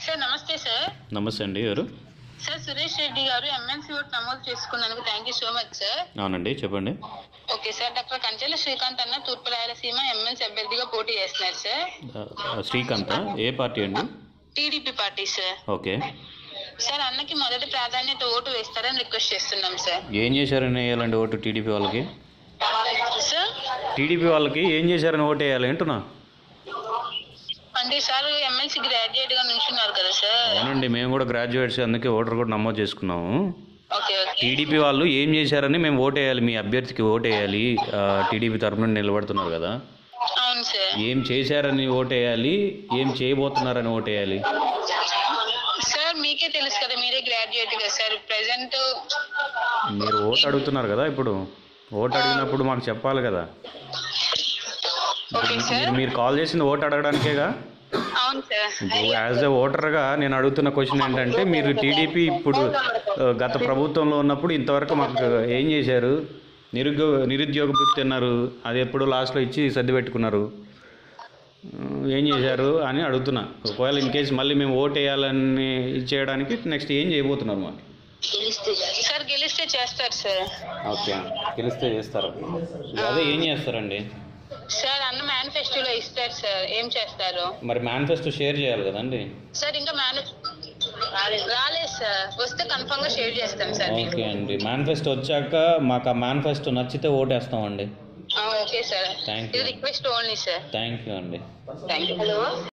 Sir నమస్తే sir. నమస్తే అండి. ఎవరు? సార్ సురేష్ రెడ్డి గారు ఎమ్మెల్సీ ఓట్ నమోదు చేసుకున్నందుకు thank you so much sir. అవునండి, చెప్పండి. Okay sir, doctor Kanchela Srikanth అన్న తూర్పు రాయలసీమ ఎమ్మెల్సీ అభ్యర్థిగా పోటీ చేస్తున్నారు సార్. శ్రీకాంత్ ఏ పార్టీ అండి? TDP party sir. Okay sir, అన్నకి మొదటి ప్రాధాన్యత ఓటు వేస్తారని రిక్వెస్ట్ చేస్తున్నాం సార్. ఏం చేశారని వేయాలండి ఓటు టీడీపీ వాళ్ళకి? సార్ టీడీపీ వాళ్ళకి ఏం చేశారని ఓటు వేయాలి అంటున్నా. అంటే సార్ ఎమ్మెల్సీ గ్రాడ్యుయేట్ గా నుంచున్నారు కదా సార్. అవునండి, మేము కూడా గ్రాడ్యుయేట్స్, అందుకే ఓటర్ కూడా నమోదు చేసుకున్నాము. Okay okay. టీడీపీ వాళ్ళు ఏం చేశారని మేము ఓటు వేయాలి, మీ అభ్యర్థికి ఓటు వేయాలి. టీడీపీ తరఫున నిలబడుతున్నారు కదా, అవును సార్. ఏం చేశారని ఓటు వేయాలి, ఏం చేయబోతున్నారని ఓటు వేయాలి. సార్ మీకే తెలుసు కదా, మీరే గ్రాడ్యుయేట్ కదా సార్. ప్రెసెంట్ మీరు ఓటు అడుగుతున్నారు కదా, ఇప్పుడు ఓటు అడిగినప్పుడు మాకు చెప్పాలి కదా. Okay sir. మీరు కాల్ చేసింది ఓటు అడగడానికేగా. అవును సార్. ఇప్పుడు యాజ్ ఎ ఓటర్గా నేను అడుగుతున్న క్వశ్చన్ ఏంటంటే, మీరు టీడీపీ ఇప్పుడు గత ప్రభుత్వంలో ఉన్నప్పుడు ఇంతవరకు మాకు ఏం చేశారు? నిరుద్యోగ భృతి అన్నారు, అది ఎప్పుడు లాస్ట్లో ఇచ్చి సర్ది పెట్టుకున్నారు. ఏం చేశారు అని అడుగుతున్నా. ఒకవేళ ఇన్ కేసు మళ్ళీ మేము ఓటు వేయాలని ఇచ్చేయడానికి నెక్స్ట్ ఏం చేయబోతున్నారు మాకు? సార్ గెలిస్తే చేస్తారు సార్. ఓకే, గెలిస్తే చేస్తారు. అదే ఏం చేస్తారండి? సార్ అన్న మేనిఫెస్టోలో ఇస్తారు సార్, ఏం చేస్తారు? మరి మేనిఫెస్టో షేర్ చేయాలి కదండి. సార్ ఇంకా రాలేదు సార్, వస్తే కన్ఫర్మ్ గా షేర్ చేస్తాం సార్. ఓకే అండి, మేనిఫెస్టో వచ్చాక మాకు ఆ మేనిఫెస్టో నచ్చితే ఓటేస్తామండి. ఓకే సార్, థ్యాంక్ ఇది you. Request only sir. Thank you అండి. Thank you. హలో.